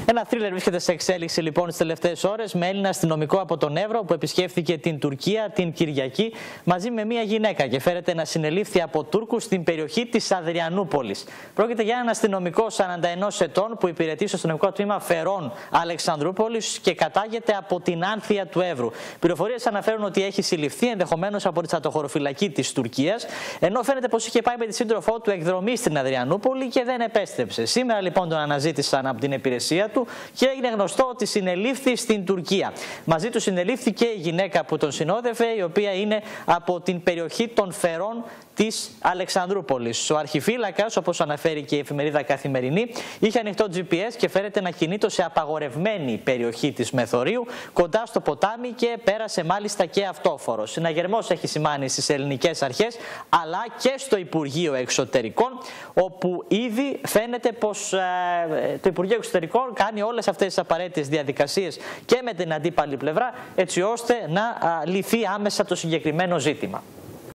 Ένα θρίλερ βρίσκεται σε εξέλιξη λοιπόν τις τελευταίες ώρες με Έλληνα αστυνομικό από τον Εύρο που επισκέφθηκε την Τουρκία την Κυριακή μαζί με μια γυναίκα και φέρεται να συνελήφθη από Τούρκους στην περιοχή της Αδριανούπολης. Πρόκειται για έναν αστυνομικό 41 ετών που υπηρετεί στο αστυνομικό τμήμα Φερών Αλεξανδρούπολης και κατάγεται από την Άνθια του Εύρου. Πληροφορίες αναφέρουν ότι έχει συλληφθεί ενδεχομένως από τη στρατοχωροφυλακή της Τουρκίας, ενώ φαίνεται πως είχε πάει με τη σύντροφό του εκδρομή στην Αδριανούπολη και δεν επέστρεψε. Σήμερα λοιπόν τον αναζήτησαν από την υπηρεσία του και έγινε γνωστό ότι συνελήφθη στην Τουρκία. Μαζί του συνελήφθη και η γυναίκα που τον συνόδευε, η οποία είναι από την περιοχή των Φερών της Αλεξανδρούπολης. Ο αρχιφύλακας, όπως αναφέρει και η εφημερίδα Καθημερινή, είχε ανοιχτό GPS και φέρεται να κινείται σε απαγορευμένη περιοχή της Μεθορίου, κοντά στο ποτάμι και πέρασε μάλιστα και αυτόφορο. Συναγερμός έχει σημάνει στις ελληνικές αρχές, αλλά και στο Υπουργείο Εξωτερικών, όπου ήδη φαίνεται πως το Υπουργείο Εξωτερικών κάνει όλες αυτές τις απαραίτητες διαδικασίες και με την αντίπαλη πλευρά, έτσι ώστε να λυθεί άμεσα το συγκεκριμένο ζήτημα.